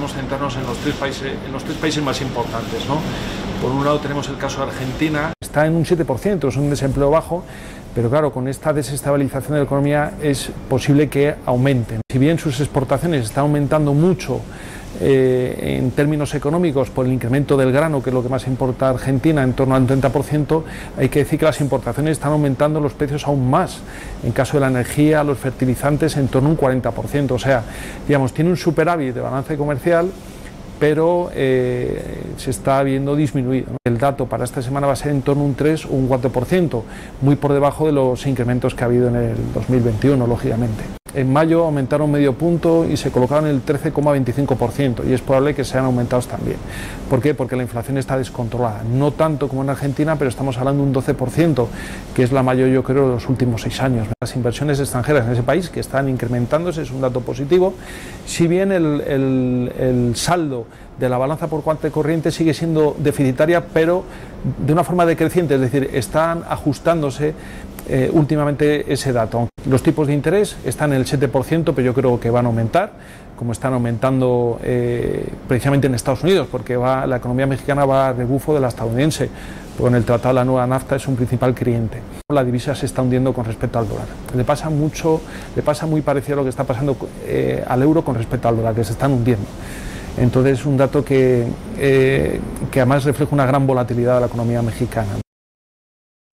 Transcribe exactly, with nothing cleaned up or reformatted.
podemos centrarnos en los tres países, en los tres países más importantes, ¿no? Por un lado tenemos el caso de Argentina, está en un siete por ciento, es un desempleo bajo, pero claro, con esta desestabilización de la economía es posible que aumenten. Si bien sus exportaciones están aumentando mucho eh, en términos económicos por el incremento del grano, que es lo que más importa a Argentina, en torno al treinta por ciento, hay que decir que las importaciones están aumentando los precios aún más. En caso de la energía, los fertilizantes, en torno a un cuarenta por ciento. O sea, digamos, tiene un superávit de balance comercial, pero eh, se está viendo disminuido, ¿no? El dato para esta semana va a ser en torno a un tres o un cuatro por ciento, muy por debajo de los incrementos que ha habido en el dos mil veintiuno, lógicamente. En mayo aumentaron medio punto y se colocaron en el trece coma veinticinco por ciento, y es probable que sean aumentados también. ¿Por qué? Porque la inflación está descontrolada, no tanto como en Argentina, pero estamos hablando de un doce por ciento, que es la mayor, yo creo, de los últimos seis años. Las inversiones extranjeras en ese país, que están incrementándose, es un dato positivo, si bien el, el, el saldo de la balanza por cuenta corriente sigue siendo deficitaria, pero de una forma decreciente, es decir, están ajustándose eh, últimamente ese dato. Los tipos de interés están en el siete por ciento, pero yo creo que van a aumentar, como están aumentando eh, precisamente en Estados Unidos, porque va, la economía mexicana va a rebufo de la estadounidense, porque en el tratado de la nueva NAFTA es un principal cliente. La divisa se está hundiendo con respecto al dólar. Le pasa mucho, le pasa muy parecido a lo que está pasando eh, al euro con respecto al dólar, que se están hundiendo. Entonces, un dato que, eh, que además refleja una gran volatilidad de la economía mexicana.